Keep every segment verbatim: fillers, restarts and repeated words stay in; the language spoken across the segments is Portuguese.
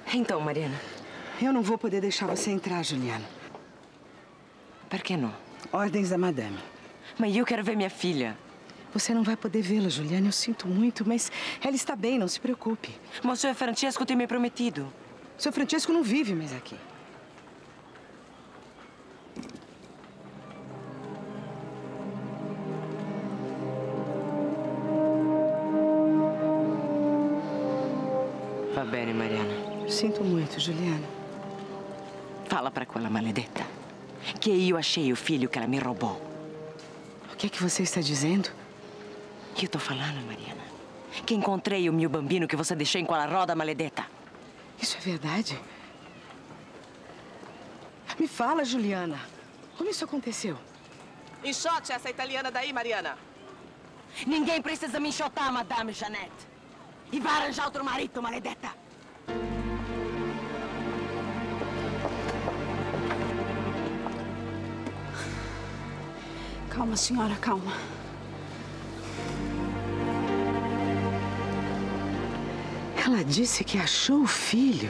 Então, Mariana? Eu não vou poder deixar você entrar, Juliana. Por que não? Ordens da madame. Mas eu quero ver minha filha. Você não vai poder vê-la, Juliana. Eu sinto muito, mas ela está bem, não se preocupe. Mas o senhor Francesco tem me prometido. O senhor Francesco não vive mais aqui. Va bene, Mariana. Eu sinto muito, Juliana. Fala para aquela maledetta que eu achei o filho que ela me roubou. O que é que você está dizendo? Eu tô falando, Mariana, que encontrei o meu bambino que você deixou em quella roda maledetta. Isso é verdade? Me fala, Juliana. Como isso aconteceu? Enxote essa italiana daí, Mariana. Ninguém precisa me enxotar, Madame Jeanette. E vai arranjar outro marido, maledetta. Calma, senhora, calma. Ela disse que achou o filho.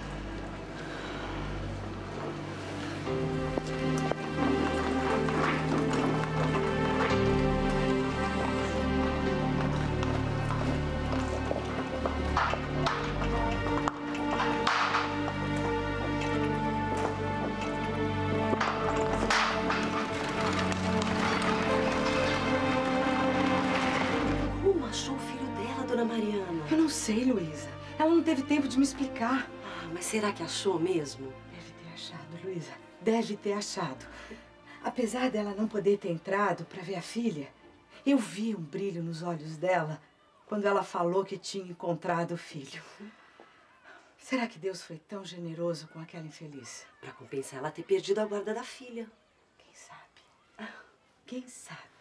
Achou o filho dela, dona Mariana? Eu não sei, Luísa. Ela não teve tempo de me explicar. Ah, mas será que achou mesmo? Deve ter achado, Luísa. Deve ter achado. Apesar dela não poder ter entrado para ver a filha, eu vi um brilho nos olhos dela quando ela falou que tinha encontrado o filho. Será que Deus foi tão generoso com aquela infeliz? Para compensar ela ter perdido a guarda da filha. Quem sabe? Quem sabe?